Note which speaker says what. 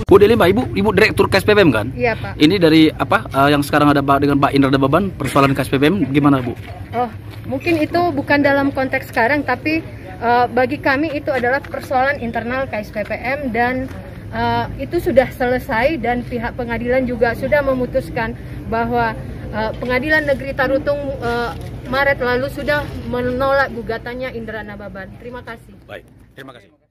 Speaker 1: Bu Delima, ibu direktur KSPPM kan?
Speaker 2: Iya, Pak.
Speaker 1: Ini dari apa yang sekarang ada dengan Pak Indra Dababan persoalan KSPPM gimana, Bu?
Speaker 2: Oh, mungkin itu bukan dalam konteks sekarang, tapi bagi kami itu adalah persoalan internal KSPPM dan itu sudah selesai dan pihak pengadilan juga sudah memutuskan bahwa Pengadilan Negeri Tarutung Maret lalu sudah menolak gugatannya Indra Nababan. Terima kasih.
Speaker 1: Baik, terima kasih.